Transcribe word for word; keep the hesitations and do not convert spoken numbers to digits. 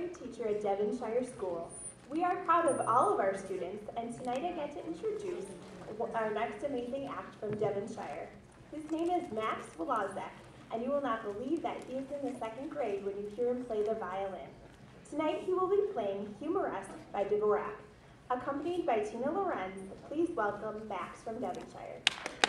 favorite teacher at Devonshire School. We are proud of all of our students, and tonight I get to introduce our next amazing act from Devonshire. His name is Max Walaszek, and you will not believe that he is in the second grade when you hear him play the violin. Tonight he will be playing Humoresque by Dvorak. Accompanied by Tina Lorenz, please welcome Max from Devonshire.